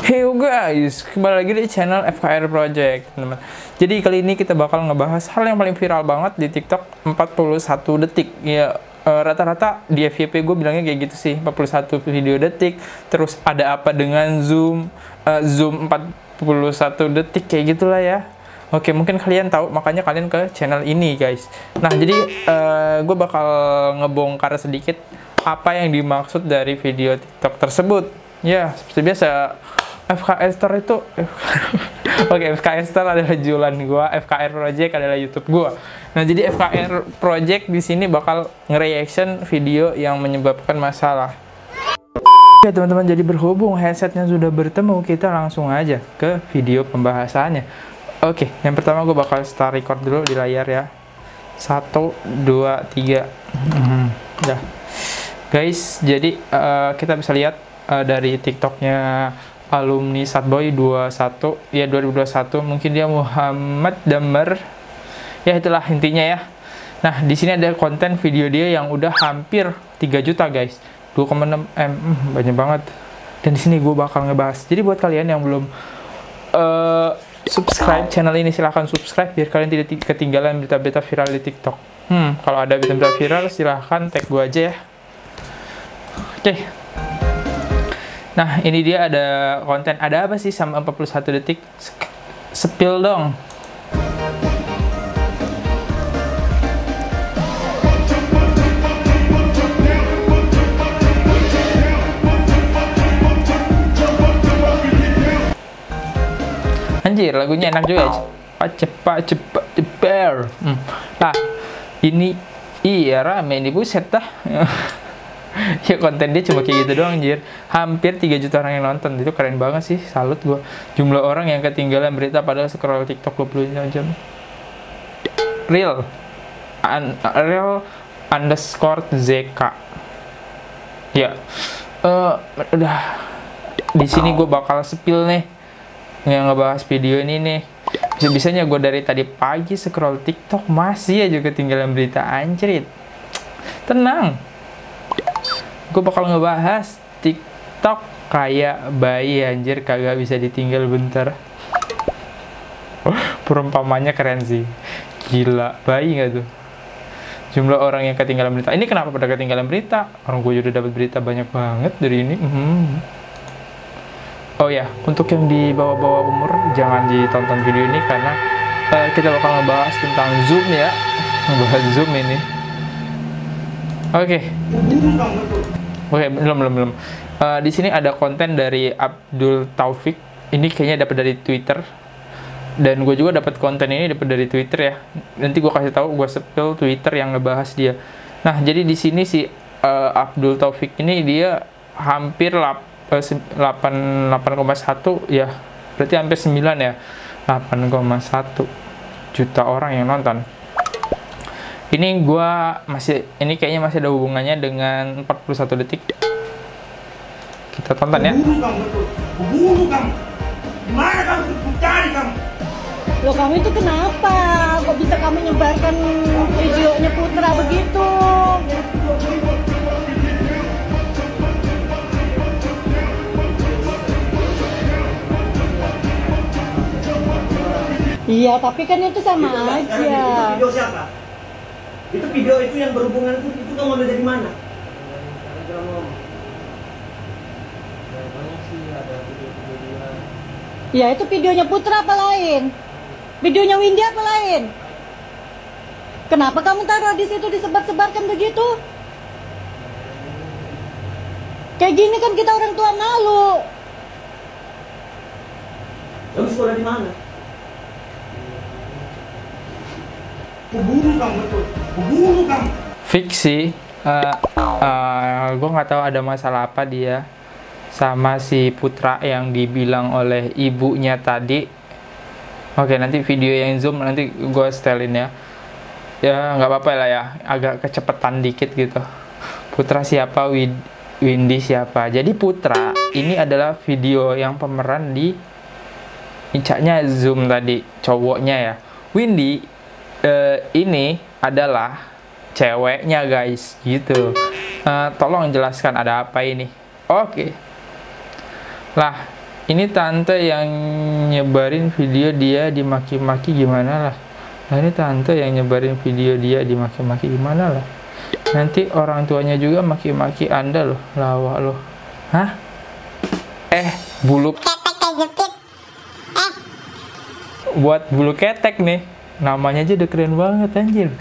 Hey guys, kembali lagi di channel FKR Project, teman-teman. Jadi kali ini kita bakal ngebahas hal yang paling viral banget di TikTok, 41 detik. Ya, rata-rata di FYP gue bilangnya kayak gitu sih, 41 video detik. Terus ada apa dengan zoom 41 detik kayak gitulah ya. Oke, mungkin kalian tahu, makanya kalian ke channel ini, guys. Nah, jadi gue bakal ngebongkar sedikit apa yang dimaksud dari video TikTok tersebut. Ya, seperti biasa, FKR Store itu Oke, FKR Store adalah jualan gua, FKR Project adalah YouTube gua. Nah, jadi FKR Project di sini bakal nge-reaction video yang menyebabkan masalah. Ya, teman-teman, jadi berhubung headsetnya sudah bertemu, kita langsung aja ke video pembahasannya. Oke, yang pertama gue bakal start record dulu di layar ya. 1, 2, 3. Udah. Guys, jadi kita bisa lihat dari TikToknya alumni Satboy 21 ya, 2021, mungkin dia Muhammad Damar ya, itulah intinya ya. Nah, di sini ada konten video dia yang udah hampir 3 juta guys, 2,6 M, banyak banget. Dan di sini gue bakal ngebahas. Jadi buat kalian yang belum subscribe channel ini, silahkan subscribe biar kalian tidak ketinggalan berita-berita viral di TikTok. Kalau ada berita-berita viral silahkan tag gue aja ya. Oke. Nah, ini dia ada konten. Ada apa sih sama 41 detik? Spill dong. Anjir, lagunya enak juga. Cepat. Nah, ini iya rame ini, buset dah. Ya, konten dia cuma kayak gitu doang, anjir. Hampir 3 juta orang yang nonton. Itu keren banget sih, salut gua. Jumlah orang yang ketinggalan berita padahal scroll TikTok 25 jam. Real underscore ZK. Ya. Udah. Di sini gue bakal spill nih yang ngebahas video ini nih. Bisa-bisanya gue dari tadi pagi scroll TikTok masih aja ketinggalan berita, anjrit. Tenang. Gue bakal ngebahas TikTok kayak bayi, anjir, kagak bisa ditinggal bentar. Perumpamannya keren sih. Gila, bayi nggak tuh? Jumlah orang yang ketinggalan berita. Ini kenapa pada ketinggalan berita? Orang gue udah dapat berita banyak banget dari ini. Oh ya, untuk yang di bawah-bawah umur jangan ditonton video ini karena kita bakal ngebahas tentang Zoom ya. Ngebahas Zoom ini. Oke, belum. Di sini ada konten dari Abdul Taufik. Ini kayaknya dapat dari Twitter. Dan gue juga dapat konten ini dapat dari Twitter ya. Nanti gue kasih tahu, gue spill Twitter yang ngebahas dia. Nah, jadi di sini si Abdul Taufik ini dia hampir 8,1 ya. Berarti hampir 9 ya. 8,1 juta orang yang nonton. Ini ini kayaknya masih ada hubungannya dengan 41 detik. Kita tonton ya. Bunuh kamu. Gimana kamu cari kamu? Loh, kamu itu kenapa? Kok bisa kamu nyebarkan videonya Putra begitu? Iya, tapi kan itu sama aja. Video siapa? Itu video itu yang berhubungan itu kamu ambil dari mana? Ya, itu videonya Putra apa lain? Videonya Windy apa lain? Kenapa kamu taruh di situ disebar-sebarkan begitu? Kayak gini kan kita orang tua malu. Kamu sekolah di mana? Bunuh kamu, betul. Bunuh kamu. Fiksi. Gue nggak tahu ada masalah apa dia sama si Putra yang dibilang oleh ibunya tadi. Oke, nanti video yang Zoom nanti gue setelin ya. Ya nggak apa-apa lah ya, agak kecepetan dikit gitu. Putra siapa, Windy siapa. Jadi Putra ini adalah video yang pemeran di Icanya Zoom tadi, cowoknya ya. Windy ini adalah ceweknya guys, gitu. Tolong jelaskan ada apa ini. Oke. Lah, ini tante yang nyebarin video dia dimaki-maki gimana lah. Nah ini tante yang nyebarin video dia dimaki-maki gimana lah. Nanti orang tuanya juga maki-maki Anda loh, lawak loh. Hah? Bulu ketek kejepit. Buat bulu ketek nih, namanya aja udah keren banget anjir.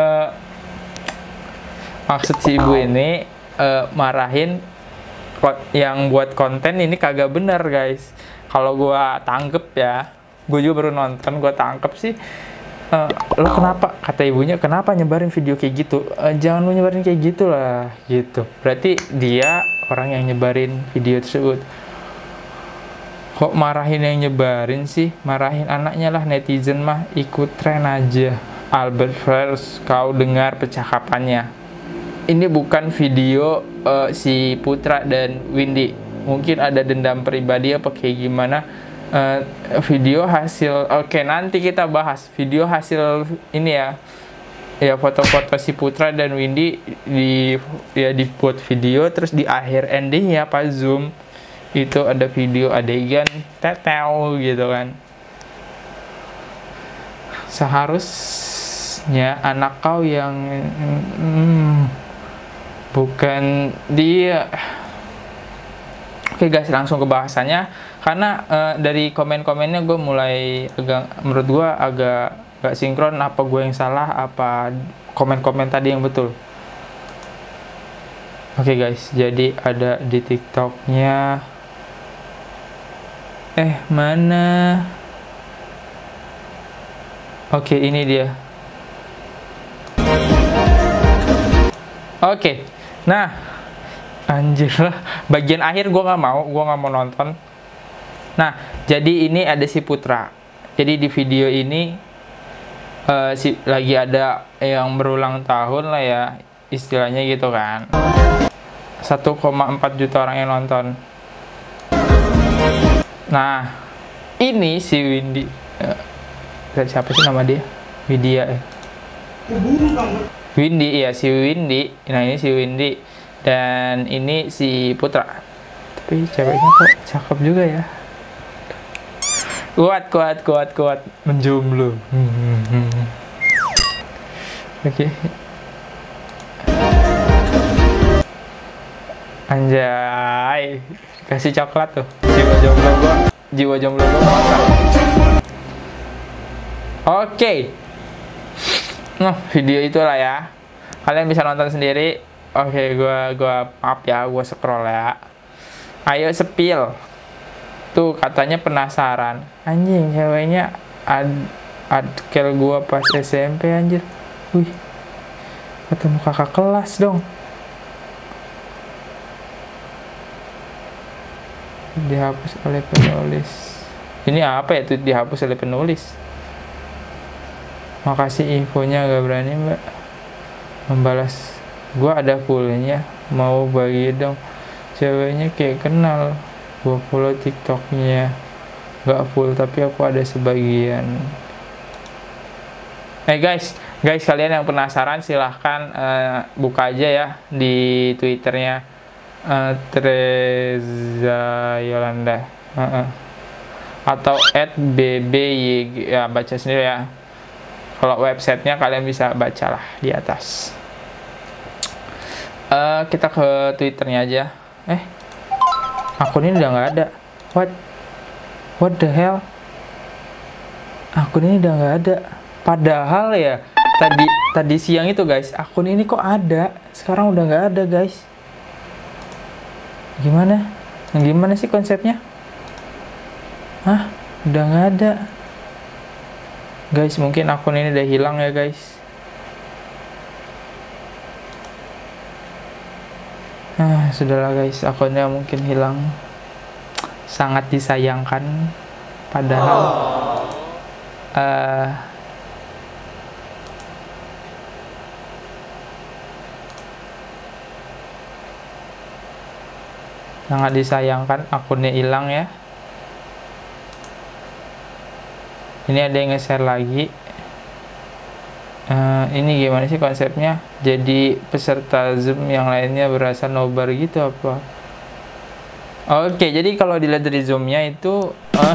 Maksud si ibu ini marahin yang buat konten ini kagak bener guys. Kalau gua tangkep ya, gue juga baru nonton, gua tangkep sih. Lo kenapa, kata ibunya, kenapa nyebarin video kayak gitu? Jangan lo nyebarin kayak gitu lah, gitu. Berarti dia orang yang nyebarin video tersebut. Kok marahin yang nyebarin sih? Marahin anaknya lah, netizen mah ikut tren aja. Albert First, kau dengar percakapannya. Ini bukan video si Putra dan Windy. Mungkin ada dendam pribadi apa kayak gimana. Video hasil, oke, nanti kita bahas video hasil ini ya foto-foto si Putra dan Windy dibuat video, terus di akhir endingnya pas zoom itu ada video adegan tetel gitu kan. Seharusnya anak kau yang bukan dia. Oke guys, langsung ke bahasannya. Karena dari komen-komennya gue mulai menurut gue agak gak sinkron. Apa gue yang salah, apa komen-komen tadi yang betul. Oke guys, jadi ada di TikToknya. Mana? Oke, ini dia. Oke, nah, anjir lah. Bagian akhir gue nggak mau nonton. Nah, jadi ini ada si Putra. Jadi di video ini lagi ada yang berulang tahun lah ya, istilahnya gitu kan. 1,4 juta orang yang nonton. Nah, ini si Windy. Siapa sih nama dia? Widya. Windy, iya si Windy. Nah, ini si Windy. Dan ini si Putra. Tapi ceweknya kok cakep juga ya. Kuat. Menjomblo. Oke. Anjay. Kasih coklat tuh. Jiwa jomblo gua mantap. Oke. Nah, video itulah ya. Kalian bisa nonton sendiri. Oke, gua maaf ya, gua scroll ya. Ayo sepil. Tuh katanya penasaran. Anjing, ceweknya adkel gua pas SMP anjir. Wih. Ketemu kakak kelas dong. Dihapus oleh penulis. Ini apa ya tuh dihapus oleh penulis? Makasih infonya, gak berani mbak membalas. Gua ada fullnya, mau bagi dong. Ceweknya kayak kenal. Gua follow TikToknya, gak full tapi aku ada sebagian. Guys kalian yang penasaran silahkan buka aja ya di Twitternya Teresa Yolanda atau @bby ya, baca sendiri ya. Kalau websitenya kalian bisa bacalah di atas. Kita ke Twitternya aja. Akun ini udah nggak ada. What the hell? Akun ini udah nggak ada. Padahal ya tadi siang itu guys, akun ini kok ada. Sekarang udah nggak ada guys. Gimana sih konsepnya? Udah nggak ada. Guys, mungkin akun ini udah hilang ya guys. Sudahlah guys, akunnya mungkin hilang. Sangat disayangkan. Padahal sangat disayangkan akunnya hilang ya. Ini ada yang nge-share lagi. Ini gimana sih konsepnya? Jadi peserta Zoom yang lainnya berasa nobar gitu apa? Oke, jadi kalau dilihat dari zoomnya itu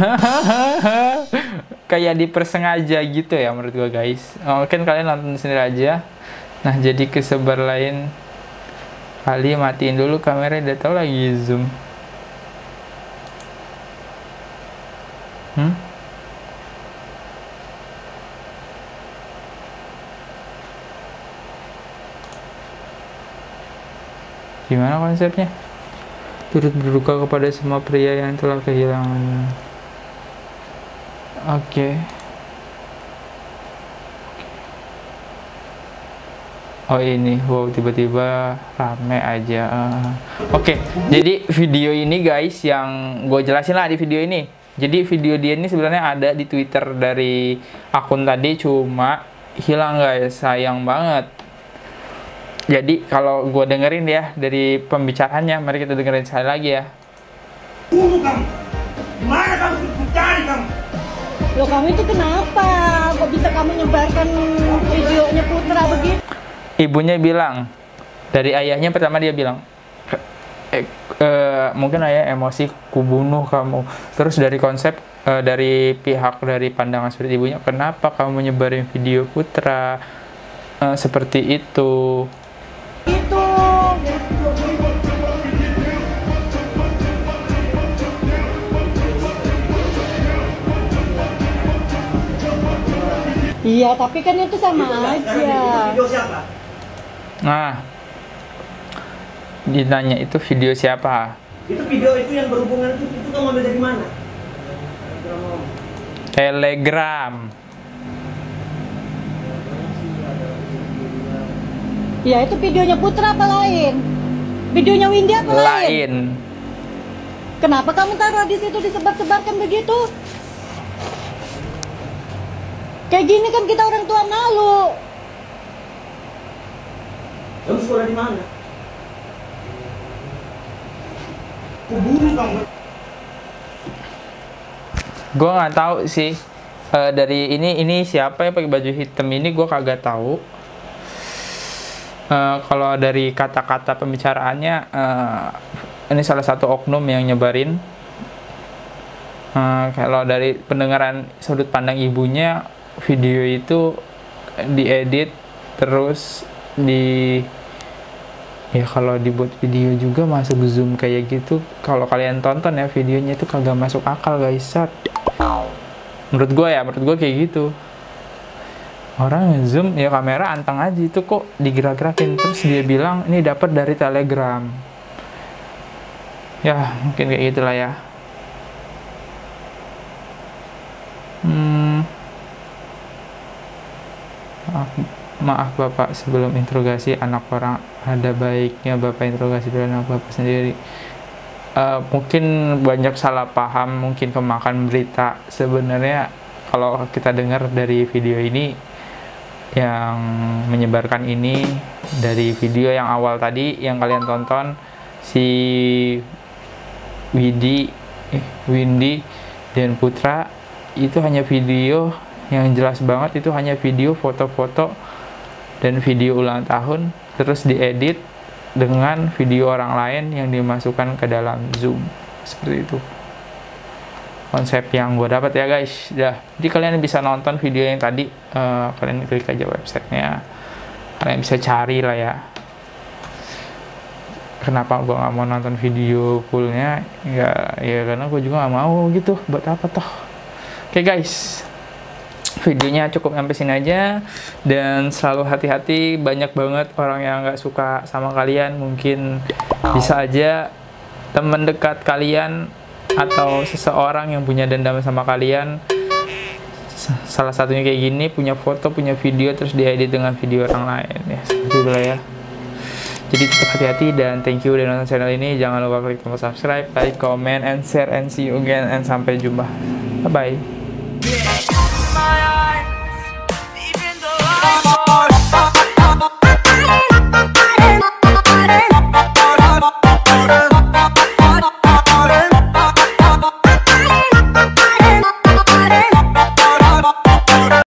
kayak dipersengaja gitu ya menurut gua guys. Mungkin kalian nonton sendiri aja. Nah, jadi kesebar lain kali matiin dulu kamera, udah tahu lagi zoom. Gimana konsepnya? Turut berduka kepada semua pria yang telah kehilangan. Oke. Oh ini, wow, tiba-tiba rame aja. Oke, jadi video ini guys yang gue jelasin lah di video ini. Jadi video dia ini sebenarnya ada di Twitter dari akun tadi, cuma hilang guys, sayang banget. Jadi kalau gue dengerin ya dari pembicaraannya, mari kita dengerin sekali lagi ya. Bunuh kamu. Gimana kamu mencari kamu? Loh, kamu itu kenapa? Kok bisa kamu nyebarkan videonya Putra begitu? Ibunya bilang, dari ayahnya pertama dia bilang, mungkin ayah emosi, kubunuh kamu. Terus dari konsep, dari pihak, dari pandangan sudut ibunya, kenapa kamu menyebarin video Putra seperti itu? Itu. Iya, tapi kan itu sama aja. Video siapa? Nah, ditanya itu video siapa? Itu video itu yang berhubungan itu kamu ambil dari mana? Telegram. Ya, itu videonya Putra apa lain? Videonya Windy apa lain? Lain. Kenapa kamu taruh di situ disebar-sebarkan begitu? Kayak gini kan kita orang tua malu. Kamu sekolah di mana? Kubunuh kamu. Gue nggak tahu sih. Dari ini siapa yang pakai baju hitam ini gue kagak tahu. Kalau dari kata-kata pembicaraannya, ini salah satu oknum yang nyebarin. Kalau dari pendengaran sudut pandang ibunya, video itu diedit terus ya kalau dibuat video juga masuk zoom kayak gitu. Kalau kalian tonton ya videonya itu kagak masuk akal guys. Menurut gue kayak gitu. Orang zoom ya kamera anteng aja, itu kok digerak-gerakin. Terus dia bilang ini dapat dari Telegram. Ya mungkin kayak gitulah ya. Maaf Bapak, sebelum interogasi anak orang, ada baiknya Bapak interogasi dulu anak Bapak sendiri. Mungkin banyak salah paham, mungkin kemakan berita. Sebenarnya kalau kita dengar dari video ini, yang menyebarkan ini dari video yang awal tadi yang kalian tonton, si Windy dan Putra, itu hanya video yang jelas banget, itu hanya video foto-foto dan video ulang tahun terus diedit dengan video orang lain yang dimasukkan ke dalam Zoom, seperti itu konsep yang gue dapat ya guys. Jadi kalian bisa nonton video yang tadi, kalian klik aja websitenya, kalian bisa cari lah ya. Kenapa gue nggak mau nonton video fullnya? Ya karena gue juga nggak mau gitu, buat apa toh. Oke guys, videonya cukup sampai sini aja, dan selalu hati-hati. Banyak banget orang yang nggak suka sama kalian. Mungkin bisa aja teman dekat kalian atau seseorang yang punya dendam sama kalian, salah satunya kayak gini, punya foto, punya video, terus diedit dengan video orang lain ya, seperti itulah ya. Jadi tetap hati-hati, dan thank you udah nonton channel ini. Jangan lupa klik tombol subscribe, like, comment, and share, and see you again, and sampai jumpa. Bye bye.